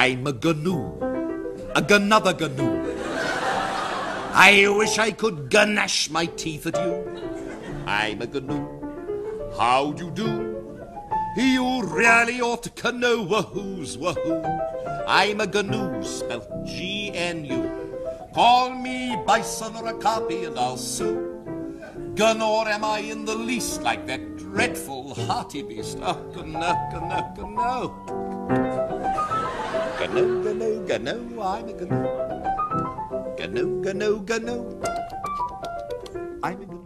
I'm a gnu, a another gnu. I wish I could gnash my teeth at you. I'm a gnu. How do you do? You really ought to know wahoo's wahoo. I'm a gnu, spelt G-N-U. Call me bison or a copy and I'll sue. Nor am I in the least like that dreadful hearty beast. Oh, gnu, gnu, gnu. Gnu, gnu, gnu, I'm a gnu. Gnu, gnu, gnu. I'm a gnu.